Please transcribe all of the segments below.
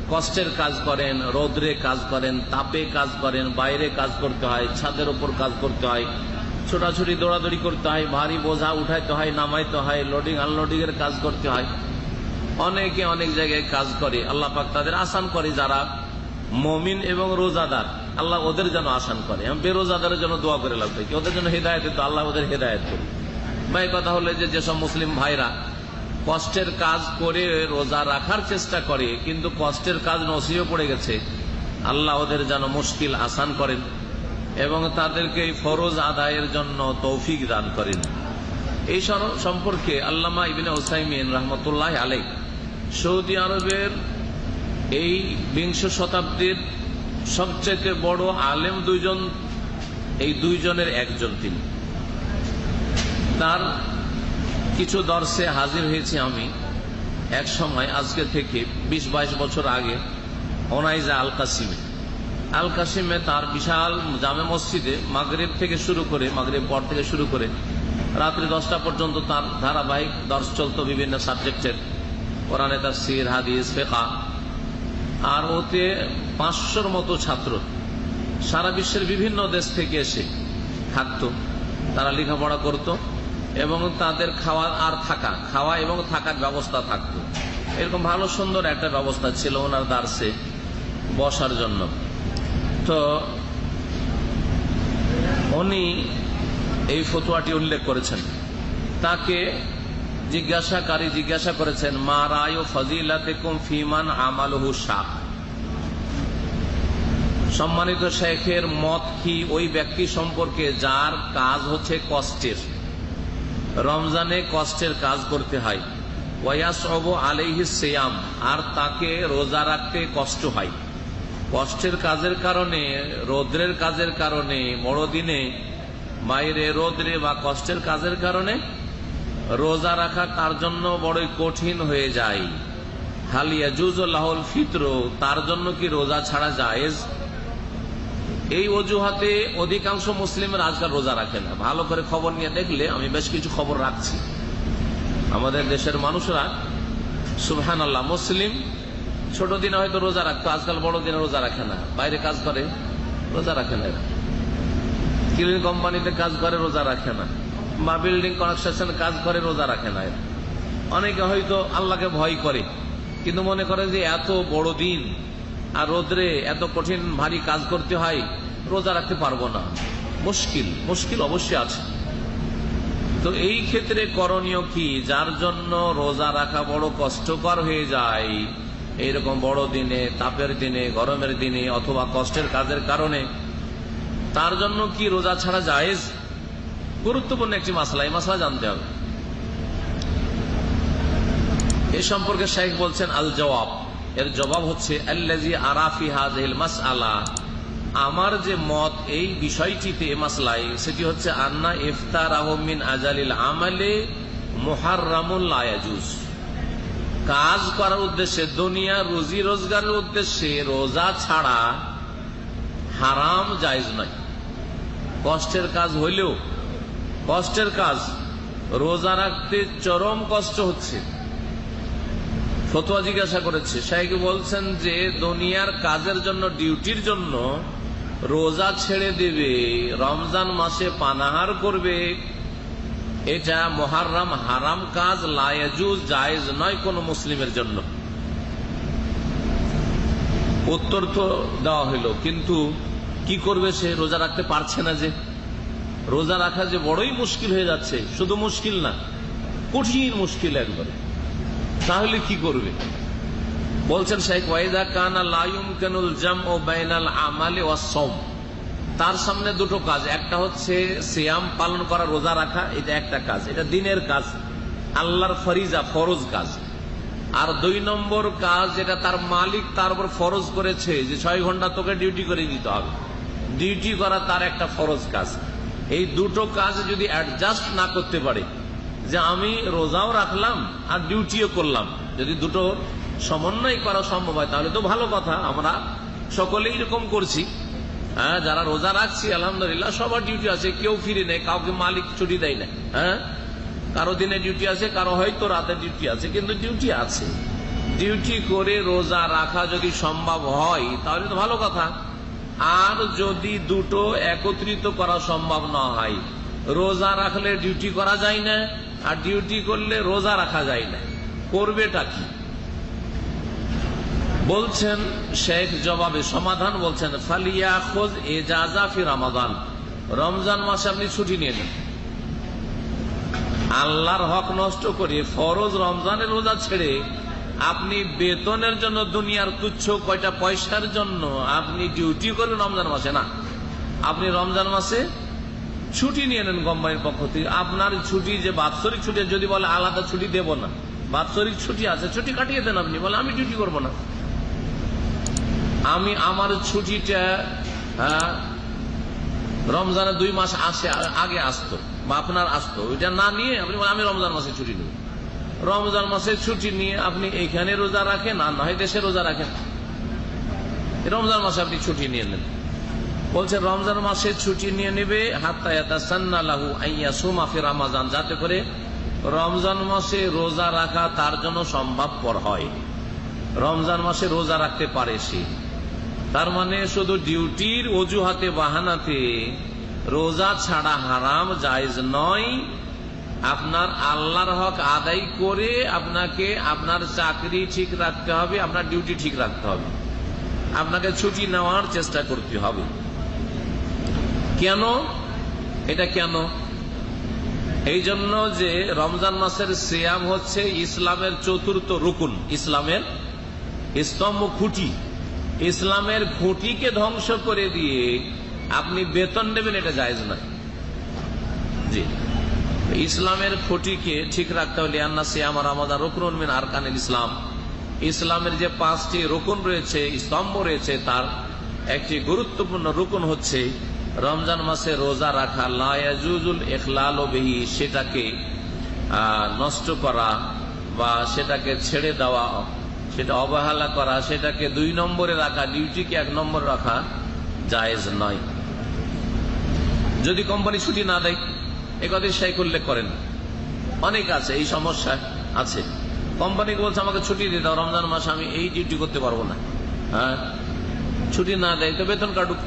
কষ্টের কাজ করেন, রোদ্রে কাজ করেন, তাপে কাজ করেন, বাইরে কাজ করতে হয়, ছাদের উপর কাজ করতে হয়, ছোটাছুটি দৌড়াদৌড়ি করতে হয়, ভারী বোঝা উঠাইতে হয়, নামাইতে হয়, লোডিং আনলোডিং এর কাজ করতে হয়। অনেকে অনেক জায়গায় কাজ করে, আল্লাহ পাক তাদের আসান করে। যারা মমিন এবং রোজাদার, আল্লাহ ওদের যেন আসান করে। বেরোজাদারের জন্য দোয়া করে লাগবে কি, ওদের জন্য হেদায়েত দিত, আল্লাহ ওদের হেদায়েত করে। ভাই কথা হলো যে যেসব মুসলিম ভাইরা কষ্টের কাজ করে রোজা রাখার চেষ্টা করে কিন্তু কষ্টের কাজ নসিবে পড়ে গেছে, আল্লাহ ওদের যেন মুশকিল আসান করেন এবং তাদেরকে ফরজ আদায়ের জন্য তৌফিক দান করেন। এই সম্পর্কে আল্লামা ইবনে উসাইমিন রহমতুল্লাহ আলাইহ সৌদি আরবের এই 20 শতাব্দীর সবচেয়ে বড় আলেম দুইজন, এই দুইজনের একজন তিনি। তার কিছু দর্শে হাজির হয়েছি আমি এক সময়, আজকে থেকে 20-22 বছর আগে, ওনাইজা আল কাসিমে তার বিশাল জামে মসজিদে মাগরিব থেকে শুরু করে, মাগরিব পর থেকে শুরু করে রাত্রি 10টা পর্যন্ত তার ধারাবাহিক দর্শ চলত বিভিন্ন সাবজেক্টের, কোরআনে তাফসীর, হাদিস, ফিকহ। আর ওতে 500-র মতো ছাত্র সারা বিশ্বের বিভিন্ন দেশ থেকে এসে থাকতো, তারা লেখাপড়া করত এবং তাদের খাওয়া এবং থাকার ব্যবস্থা থাকতো। এরকম ভালো সুন্দর একটা ব্যবস্থা ছিল ওনার দার্সে বসার জন্য। তো উনি এই ফতোয়াটি উল্লেখ করেছেন। তাকে জিজ্ঞাসা করেছেন, মা রায়ু ফাজিলাতিকুম ফিমান আমালুহু শাক, সম্মানিত শেখের মত কি ওই ব্যক্তি সম্পর্কে যার কাজ হচ্ছে কষ্টের, রমজানে কষ্টের কাজ করতে হয়, ওয়ায়াসআবু আলাইহিস সিয়াম, আর তাকে রোজা রাখতে কষ্ট হয়। কষ্টের কাজের কারণে, রৌদ্রের কাজের কারণে, বড়দিনে বাইরে রৌদ্রে বা কষ্টের কাজের কারণে রোজা রাখা তার জন্য বড়ই কঠিন হয়ে যায়। হাল ইয়াজুজু লাহুল ফিতর, তার জন্য কি রোজা ছাড়া জায়েজ? এই অজুহাতে অধিকাংশ মুসলিমের আজকাল রোজা রাখে না। ভালো করে খবর নিয়ে দেখলে, আমি বেশ কিছু খবর রাখছি, আমাদের দেশের মানুষরা সুবহানাল্লাহ, মুসলিম ছোট দিনে হয়তো রোজা রাখতো, আজকাল বড় দিনে রোজা রাখে না, বাইরে কাজ করে রোজা রাখে না, ক্লিন কোম্পানিতে কাজ করে রোজা রাখে না, বা বিল্ডিং কনস্ট্রাকশন কাজ করে রোজা রাখে না। অনেকে হয়তো আল্লাহকে ভয় করে কিন্তু মনে করে যে এত বড় দিন আর রোদ্রে এত কঠিন ভারী কাজ করতে হয়, রোজা রাখতে পারবো না, মুশকিল অবশ্যই আছে। তো এই ক্ষেত্রে করণীয় কি? যার জন্য রোজা রাখা বড় কষ্টকর হয়ে যায়, এইরকম বড় দিনে, তাপের দিনে, গরমের দিনে অথবা কষ্টের কাজের কারণে, তার জন্য কি রোজা ছাড়া জায়েজ? গুরুত্বপূর্ণ একটি মাসলা, এই মাসলা জানতে হবে। এ সম্পর্কে শাইখ বলছেন, আল জবাব, এর জবাব হচ্ছে, আল্লাযী আরা ফি হাযিহিল মাসআলা, আমার যে মত এই বিষয়টিতে, মাসলাই, সেটি হচ্ছে আন্না ইফতারাহু মিন আজালিল আমালে মুহাররামুন লা ইয়াজুজ, কাজ করার উদ্দেশ্যে, দুনিয়া রুজি রোজগারের উদ্দেশ্যে রোজা ছাড়া হারাম, জায়েজ নয়। কষ্টের কাজ হইলেও, কষ্টের কাজ, রোজা রাখতে চরম কষ্ট হচ্ছে, ফতোয়া জিজ্ঞাসা করেছে, শাইখ বলছেন যে দুনিয়ার কাজের জন্য, ডিউটির জন্য রোজা ছেড়ে দেবে, রমজান মাসে পানাহার করবে, এটা মুহাররাম, হারাম কাজ, লা ইয়াজুজ, জায়েজ নয় কোন মুসলিমের জন্য। উত্তর তো দেওয়া হইল, কিন্তু কি করবে সে? রোজা রাখতে পারছে না, যে রোজা রাখা যে বড়ই মুশকিল হয়ে যাচ্ছে, শুধু মুশকিল না, কঠিন মুশকিল একবারে, তাহলে কি করবে? বলছেন শাইখ, ওয়াইদা কানা লা ইউমকিনুল জামউ বাইনাল আমালি ওয়াস সাওম, তার সামনে দুটো কাজ, একটা হচ্ছে সিয়াম পালন করা, রোজা রাখা, এটা একটা কাজ, এটা দিনের কাজ, আল্লাহর ফরিজা, ফরজ কাজ। আর 2 নম্বর কাজ, যেটা তার মালিক তার উপর ফরজ করেছে, যে 6 ঘন্টা তোকে ডিউটি করে দিতে হবে, ডিউটি করা তার একটা ফরজ কাজ। এই দুটো কাজ যদি অ্যাডজাস্ট না করতে পারে, যে আমি রোজাও রাখলাম আর ডিউটিও করলাম, যদি দুটো সমন্বয় করা সম্ভব হয় তাহলে তো ভালো কথা। আমরা সকলেই এরকম করছি, হ্যাঁ, যারা রোজা রাখছি আলহামদুলিল্লাহ সবার ডিউটি আছে, কেউ ফিরে নেই, কাউকে মালিক ছুটি দেয় না, হ্যাঁ, কারো দিনে ডিউটি আছে, কারো হয়তো রাতে ডিউটি আছে, কিন্তু ডিউটি আছে। ডিউটি করে রোজা রাখা যদি সম্ভব হয় তাহলে তো ভালো কথা। আর যদি দুটো একত্রিত করা সম্ভব না হয়, রোজা রাখলে ডিউটি করা যায় না, আর ডিউটি করলে রোজা রাখা যায় না, করবেটা কি? বলছেন শেখ জবাবে সমাধান বলছেন, ফালিয়া খোঁজ এজাজা ফি রমাদান, রমজান মাসে আপনি ছুটি নিয়ে নেন। আল্লাহর হক নষ্ট করে ফরজ রমজানের রোজা ছেড়ে আপনি বেতনের জন্য, দুনিয়ার তুচ্ছ কয়টা পয়সার জন্য আপনি ডিউটি করবেন রমজান মাসে না। আপনি রমজান মাসে ছুটি নিয়ে নেন কোম্পানির পক্ষ থেকে। আপনার ছুটি যে বাৎসরিক ছুটি, যদি বলে আলাদা ছুটি দেব না, বাৎসরিক ছুটি আছে, ছুটি কাটিয়ে দেন। আপনি বলে আমি ডিউটি করবো না, আমি আমার ছুটিটা রমজানের 2 মাস আগে আসতো বা আপনার আসতো, ওইটা না নিয়ে আপনি বলেন আমি রমজান মাসে ছুটি নেব। রমজান মাসে ছুটি নিয়ে আপনি এইখানে রোজা রাখেন, আর না হয় দেশে রোজা রাখেন। রমজান মাসে আপনি ছুটি নিয়ে নেন। বলছেন রমজান মাসে ছুটি নিয়ে নেবে হাত্তা ইয়াতাসান্না লাহু আইয়া সুমা ফি রমাজান, যাতে করে রমজান মাসে রোজা রাখা তার জন্য সম্ভবপর হয়, রমজান মাসে রোজা রাখতে পারে সে। তার মানে শুধু ডিউটির অজুহাতে বাহানাতে রোজা ছাড়া হারাম, জায়েজ নয়। আপনার আল্লাহর হক আদায় করে আপনাকে আপনার চাকরি ঠিক রাখতে হবে, আপনার ডিউটি ঠিক রাখতে হবে, আপনাকে ছুটি নেওয়ার চেষ্টা করতে হবে। কেন? এটা কেন? এই জন্য যে রমজান মাসের সিয়াম হচ্ছে ইসলামের 4র্থ রুকুন, ইসলামের স্তম্ভ, খুঁটি। ইসলামের খুঁটিকে ধ্বংস করে দিয়ে আপনি বেতন নেবেন, এটা জায়েজ না। জি, ইসলামের খুঁটিকে ঠিক রাখতে হলে আন্না সিয়াম রমাদান রুকনুন মিন আরকানিল ইসলাম, ইসলামের যে 5টি রুকুন রয়েছে, স্তম্ভ রয়েছে, তার একটি গুরুত্বপূর্ণ রুকুন হচ্ছে রমজান মাসে রোজা রাখা। লা ইয়াজুজুল ইখলালু বিহি, সেটাকে নষ্ট করা বা সেটাকে ছেড়ে দেওয়া, সেটা অবহেলা করা, সেটাকে 2 নম্বরে রাখা, ডিউটিকে 1 নম্বরে রাখা জায়েজ নয়। যদি কোম্পানি ছুটি না দেয়, একথা শেখ উল্লেখ করেন, অনেক আছে এই সমস্যা আছে। কোম্পানিকে বলছে আমাকে ছুটি দিয়ে দাও, রমজান মাসে আমি এই ডিউটি করতে পারবো না। হ্যাঁ, ছুটি না দেয় তো বেতন কাটুক।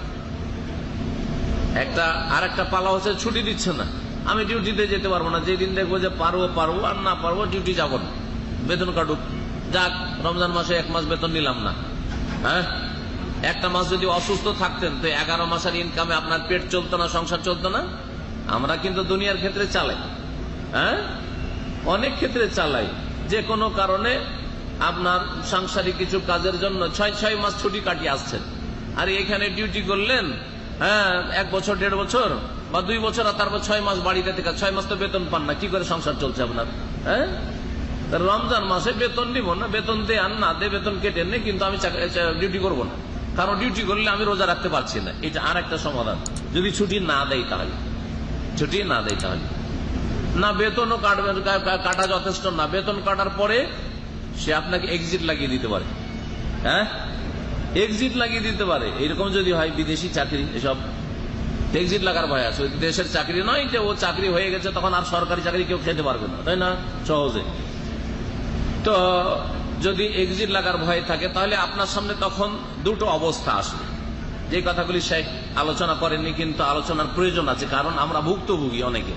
আর একটা পালা হচ্ছে ছুটি দিচ্ছে না, আমি ডিউটিতে যেতে পারবো না, যেদিন দেখবো যে পারবো, আর না পারবো ডিউটি যাবো না, বেতন কাটুক। যাক, রমজান মাসে 1 মাস বেতন নিলাম না। হ্যাঁ, একটা মাস যদি অসুস্থ থাকতেন তো 11 মাসের ইনকামে আপনার পেট চলতো না, সংসার চলতো না। আমরা কিন্তু দুনিয়ার ক্ষেত্রে চালাই, হ্যাঁ, অনেক ক্ষেত্রে চালাই। যে কোনো কারণে আপনার সাংসারিক কিছু কাজের জন্য 6 মাস ছুটি কাটিয়ে আসছেন, আর এখানে ডিউটি করলেন 1 বছর, 1.5 বছর বা 2 বছর, আর তারপর 6 মাস বাড়িতে থেকে 6 মাস তো বেতন পান না, কি করে সংসার চলছে আপনার? হ্যাঁ, রমজান মাসে বেতন নিব না, বেতন দে আর না দে, বেতন কেটে নে, কিন্তু আমি ডিউটি করবো না, কারণ ডিউটি করলে আমি রোজা রাখতে পারছি না। এটা আর একটা সমাধান। যদি ছুটি না দেয় তাহলে, ছুটি না দেয় তাহলে না, বেতনও কাটা যথেষ্ট না, বেতন কাটার পরে সে আপনাকে এক্সিট লাগিয়ে দিতে পারে। হ্যাঁ, এক্সিট লাগিয়ে দিতে পারে। এরকম যদি হয় বিদেশি চাকরি, এসব এক্সিট লাগার ভয় আছে। দেশের চাকরি নয় যে ও চাকরি হয়ে গেছে তখন আর সরকারি চাকরি কেউ খেতে পারবে না, তাই না, সহজে। তো যদি এক্সিট লাগার ভয় থাকে তাহলে আপনার সামনে তখন 2টো অবস্থা আসবে, যে কথাগুলি শেখ আলোচনা করেননি, কিন্তু আলোচনার প্রয়োজন আছে, কারণ আমরা ভুক্তভোগী অনেকে।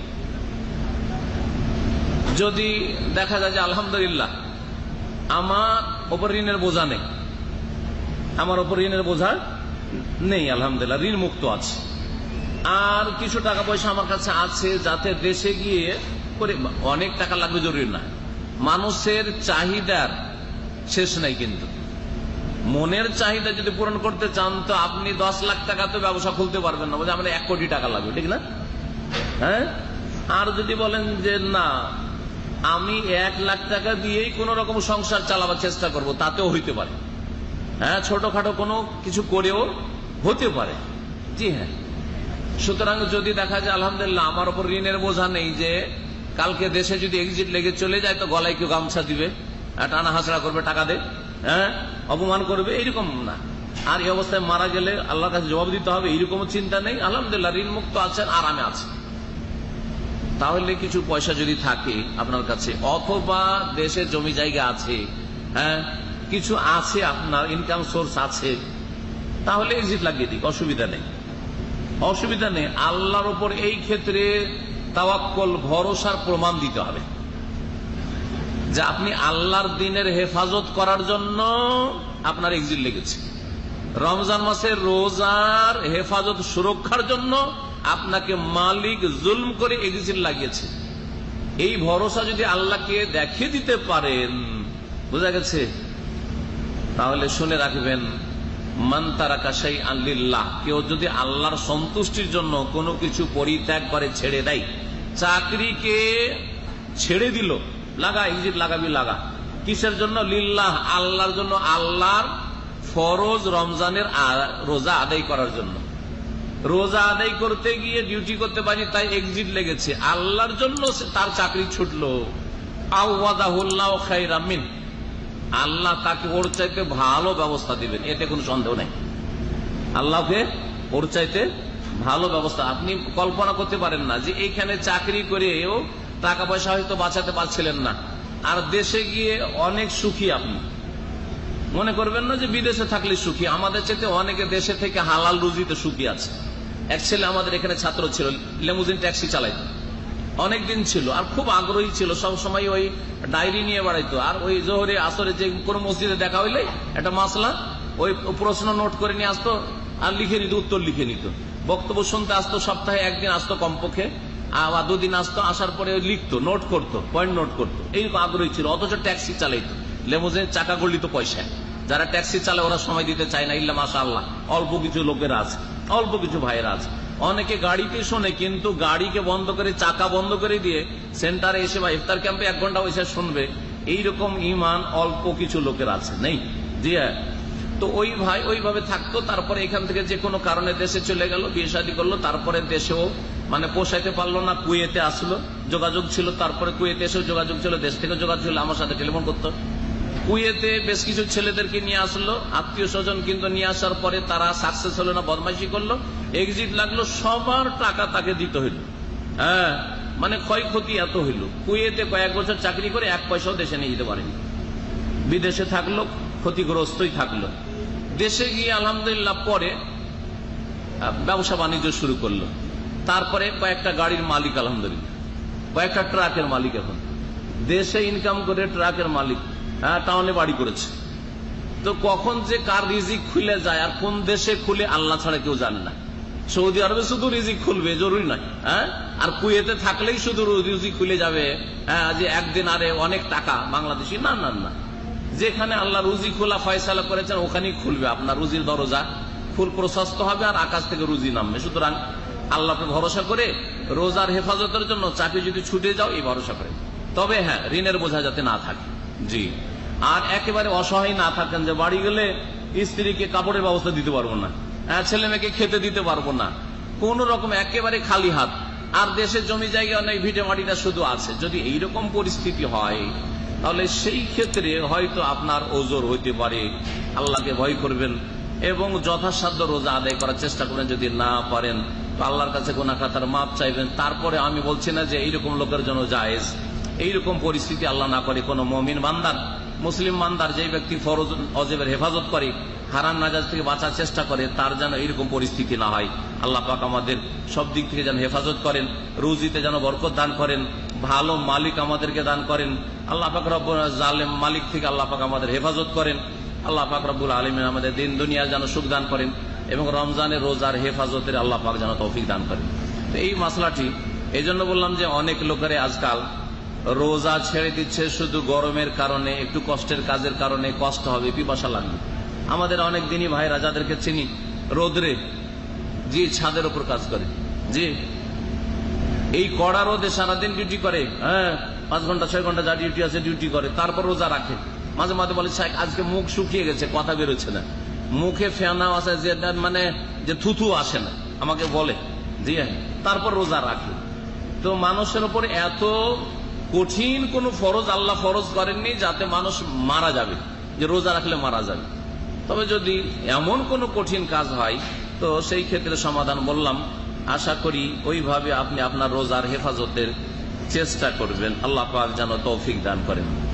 যদি দেখা যায় যে আলহামদুলিল্লাহ আমার ওপর ঋণের বোঝা নেই, আমার ওপর ঋণের বোঝা নেই, আলহামদুলিল্লাহ ঋণ মুক্ত আছে, আর কিছু টাকা পয়সা আমার কাছে আছে, যাতে দেশে গিয়ে করে, অনেক টাকা লাগবে জরুরি না, মানুষের চাহিদার শেষ নাই। কিন্তু মনের চাহিদা যদি পূরণ করতে চান তো আপনি 10 লাখ টাকা তো ব্যবসা খুলতে পারবেন না, বলছে আমাদের 1 কোটি টাকা লাগবে, ঠিক না? হ্যাঁ, আর যদি বলেন যে না আমি 1 লাখ টাকা দিয়েই কোন রকম সংসার চালাবার চেষ্টা করব, তাতেও হইতে পারে। হ্যাঁ, ছোটখাটো কোনো কিছু করেও হতে পারে। জি হ্যাঁ, সুতরাং যদি দেখা যায় আলহামদুলিল্লাহ আমার উপর ঋণের বোঝা নেই, যে কালকে দেশে যদি এক্সিট লেগে চলে যায় তো গলায় কেউ গামছা দিবে, টানা হাসড়া করবে, টাকা দে, হ্যাঁ, অপমান করবে, এইরকম না। আর এই অবস্থায় মারা গেলে আল্লাহর কাছে জবাব দিতে হবে, এইরকম চিন্তা নেই। আলহামদুলিল্লাহ ঋণ মুক্ত আছেন, আরামে আছে। তাহলে কিছু পয়সা যদি থাকে আপনার কাছে, অথবা দেশে জমি জায়গা আছে, হ্যাঁ, কিছু আছে, আপনার ইনকাম সোর্স আছে, তাহলে এক্সিট লাগিয়ে দিক, অসুবিধা নেই, অসুবিধা নেই। আল্লাহর উপর এই ক্ষেত্রে তাওয়াক্কুল, ভরসার প্রমাণ দিতে হবে যে আপনি আল্লাহর দ্বীনের হেফাজত করার জন্য আপনার এক্সিট লেগেছে, রমজান মাসের রোজার হেফাজত সুরক্ষার জন্য আপনাকে মালিক জুলম করে এক্সিট লাগিয়েছে। এই ভরসা যদি আল্লাহকে দেখিয়ে দিতে পারেন, বোঝা গেছে, তাহলে শুনে রাখবেন, মান তারাকা শাইআন লিল্লাহ, কেউ যদি আল্লাহর সন্তুষ্টির জন্য কোনো কিছু পরিত্যাগ করে, ছেড়ে দেয়, চাকরিকে ছেড়ে দিল, লাগা এক্সিট লাগাবি, লাগা কিসের জন্য? লিল্লাহ, আল্লাহর জন্য, আল্লাহর ফরজ রমজানের রোজা আদায় করার জন্য। রোজা আদায় করতে গিয়ে ডিউটি করতে পারি, তাই এক্সিট লেগেছে, আল্লাহর জন্য তার চাকরি ছুটলো। আওয়াদাহুল্লাহু খায়রাম মিন, আল্লাহ তাকে ওর চাইতে ভালো ব্যবস্থা দিবেন, এতে কোনো সন্দেহ নেই। আল্লাহকে ওর চাইতে ভালো ব্যবস্থা, আপনি কল্পনা করতে পারেন না যে এইখানে চাকরি করেও টাকা পয়সা হয়তো বাঁচাতে পারছিলেন না, আর দেশে গিয়ে অনেক সুখী। আপনি মনে করবেন না যে বিদেশে থাকলে সুখী, আমাদের চাইতে অনেকে দেশে থেকে হালাল রুজিতে সুখী আছে। এক ছেলে আমাদের এখানে ছাত্র ছিল, লেমুজিন ট্যাক্সি চালাইতো, অনেকদিন ছিল, আর খুব আগ্রহী ছিল, সব সময় ওই ডায়েরি নিয়ে বেড়াইতো, আর ওই জোহরে আসরে যে কোনো মসজিদে দেখা হইলে একটা মাসলা, ওই প্রশ্ন নোট করে নিয়ে আসতো আর লিখে নিত, উত্তর লিখে নিত। বক্তব্য শুনতে আসতো, সপ্তাহে একদিন আসতো কমপক্ষে, আর দুদিন আসতো, আসার পরে লিখতো, নোট করতো, পয়েন্ট নোট করতো, এইরকম আগ্রহী ছিল। অথচ ট্যাক্সি চালাইতো, লেমুজিন চাকা গলিত পয়সা। যারা ট্যাক্সি চালায় ওরা সময় দিতে চায় না, ইল্লা মাশাআল্লাহ অল্প কিছু লোকেরা আছে, অল্প কিছু ভাইয়েরা আছে। অনেকে গাড়িতে শোনে, কিন্তু গাড়িকে বন্ধ করে, চাকা বন্ধ করে দিয়ে সেন্টারে এসে বা ইফতার ক্যাম্পে 1 ঘন্টা বসে শুনবে, এইরকম ইমান অল্প কিছু লোকের আছে, নেই? জি হ্যাঁ। তো ওই ভাই ওইভাবে থাকতো, তারপরে এখান থেকে যে কোনো কারণে দেশে চলে গেল, বিয়ে শাদী করলো, তারপরে দেশেও মানে পোষাইতে পারলো না, কুয়েতে আসলো, যোগাযোগ ছিল, তারপরে কুয়েতে এসেও যোগাযোগ ছিল, দেশ থেকে যোগাযোগ ছিল, আমার সাথে টেলিফোন করতো। কুয়েতে বেশ কিছু ছেলেদেরকে নিয়ে আসলো, আত্মীয় স্বজন, কিন্তু নিয়ে আসার পরে তারা সাকসেস হলো না, বদমাইশি করলো, এক্সিট লাগলো, সবার টাকা তাকে দিতে হইল। হ্যাঁ, মানে ক্ষয়ক্ষতি এত হইল। কুয়েতে কয়েক বছর চাকরি করে 1 পয়সাও দেশে নিয়ে যেতে পারেনি, বিদেশে থাকলো, ক্ষতিগ্রস্তই থাকলো। দেশে গিয়ে আলহামদুলিল্লাহ পরে ব্যবসা বাণিজ্য শুরু করলো, তারপরে কয়েকটা গাড়ির মালিক, আলহামদুলিল্লাহ কয়েকটা ট্রাকের মালিক। এখন দেশে ইনকাম করে ট্রাকের মালিক, হ্যাঁ, টাউনে বাড়ি করেছে। তো কখন যে কার রিজিক খুলে যায় আর কোন দেশে খুলে আল্লাহ ছাড়া কেউ জানে না। সৌদি আরবে শুধু রিজিক খুলবে জরুরি নয়, হ্যাঁ, আর কুয়েতে থাকলেই শুধু রিজিক খুলে যাবে, হ্যাঁ, যে একদিন আরে অনেক টাকা বাংলাদেশি, না না না, যেখানে আল্লাহ রুজি খোলা ফয়সালা করেছেন ওখানেই খুলবে, আপনার রুজির দরজা ফুল প্রশস্ত হবে আর আকাশ থেকে রুজি নামবে। সুতরাং আল্লাহকে ভরসা করে রোজার হেফাজতের জন্য চাকরি যদি ছুটে যাও, এই ভরসা করে। তবে হ্যাঁ, ঋণের বোঝা যাতে না থাকে, জি, আর একেবারে অসহায় না থাকেন যে বাড়ি গেলে স্ত্রীকে কাপড়ের ব্যবস্থা দিতে পারবো না, ছেলে মেয়েকে খেতে দিতে পারবো না, কোন রকম একেবারে খালি হাত, আর দেশের জমি জায়গা অনেক, ভিটে মাটিটা শুধু আছে। যদি এইরকম পরিস্থিতি হয়, তাহলে সেই ক্ষেত্রে হয়তো আপনার ওজর হইতে পারে। আল্লাহকে ভয় করবেন এবং যথাসাধ্য রোজা আদায় করার চেষ্টা করবেন। যদি না পারেন তো আল্লাহর কাছে গুনাহ খাতার মাপ চাইবেন। তারপরে আমি বলছি না যে এইরকম লোকের জন্য জায়েজ, এইরকম পরিস্থিতি আল্লাহ না করে। কোন মুমিন বান্দার, মুসলিম বান্দার, যে ব্যক্তি ফরজ অজেবের হেফাজত করে, হারাম নাজাজ থেকে বাঁচার চেষ্টা করে, তার যেন এইরকম পরিস্থিতি না হয়। আল্লাহ পাক আমাদের সব দিক থেকে যেন হেফাজত করেন, রুজিতে যেন বরকত দান করেন, ভালো মালিক আমাদেরকে দান করেন। আল্লাহ পাক রব্বুল জালেম মালিক থেকে আল্লাহ পাক আমাদের হেফাজত করেন। আল্লাহ পাক রব্বুল আলামিন আমাদের দিন দুনিয়া যেন সুখ দান করেন এবং রমজানের রোজার হেফাজতের আল্লাহ পাক যেন তৌফিক দান করেন। তো এই মাসলাটি এই জন্য বললাম যে অনেক লোকেরা আজকাল রোজা ছেড়ে দিচ্ছে শুধু গরমের কারণে, একটু কষ্টের কাজের কারণে, কষ্ট হবে, পিপাসা লাগবে। আমাদের অনেক দিনই ভাইরা যাদেরকে চিনি, রোদরে, জি, ছাদের উপর কাজ করে, জি, এই কড়া রোদে সারাদিন ডিউটি করে, হ্যাঁ, 5 ঘন্টা 6 ঘন্টা যা ডিউটি আছে ডিউটি করে, তারপর রোজা রাখে। মাঝে মাঝে বলে সাহেব আজকে মুখ শুকিয়ে গেছে, কথা বেরোচ্ছে না, মুখে ফেনা আসে, যে মানে যে থুথু আসে না, আমাকে বলে, জি হ্যাঁ, তারপর রোজা রাখে। তো মানুষের উপর এত কঠিন কোন ফরজ আল্লাহ ফরজ করেননি যাতে মানুষ মারা যাবে, যে রোজা রাখলে মারা যাবে। তবে যদি এমন কোন কঠিন কাজ হয় তো সেই ক্ষেত্রে সমাধান বললাম। আশা করি ওইভাবে আপনি আপনার রোজার হেফাজতের চেষ্টা করবেন। আল্লাহ পাক যেন তৌফিক দান করেন।